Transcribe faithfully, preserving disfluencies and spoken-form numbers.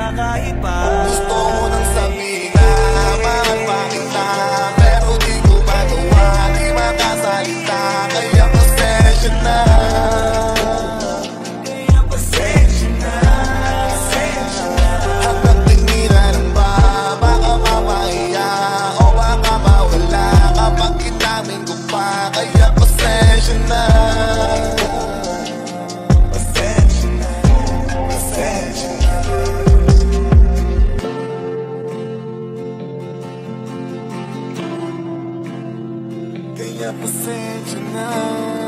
kakaiba. Gusto mo nang sabihin na mahal pa kita, pero di ko magawa, di makasalita. Kaya pasensya na, Kaya pasensya na, pasensya na. hanggang tingiran ng ba, baka mamahiya o baka mawala kapag inamin ko pa. Kaya pasensya na, Pasensya na, pasensya na. kaya pasensya na.